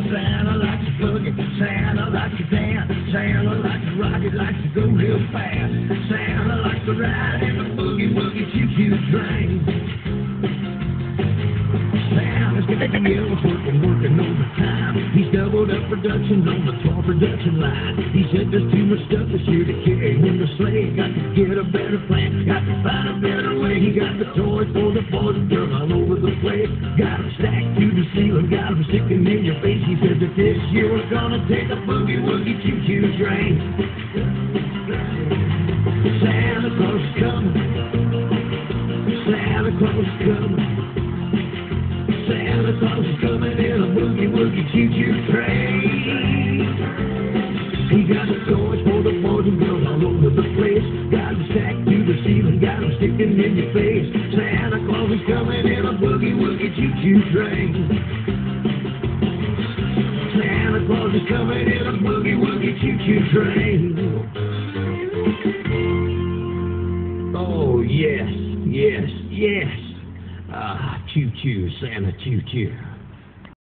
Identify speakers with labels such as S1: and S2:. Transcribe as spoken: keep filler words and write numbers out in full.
S1: Santa likes to boogie, Santa likes to dance, Santa likes to rock it, likes to go real fast. Santa likes to ride in a boogie woogie choo-choo train. Santa's got the yellow working, working overtime. He's doubled up productions on the tall production line. He said there's too much stuff this year to carry in the sleigh. Got to get a better plan, got to find a better way. He got the toys for the boys and girls all over the place. Got them stacked to the ceiling, got them sticking in your face. He said that this year we're gonna take a boogie woogie choo-choo train. Santa Claus is coming, Santa Claus is coming, Santa Claus is coming in a boogie woogie choo-choo train. He got the toys for the boys and girls all over the place. Got them stacked to the ceiling, got them sticking in your face. Santa Claus is coming in a boogie woogie choo-choo train. Santa Claus is coming in a boogie woogie choo-choo train. Oh yes, yes, yes. Ah, choo-choo, Santa choo-choo.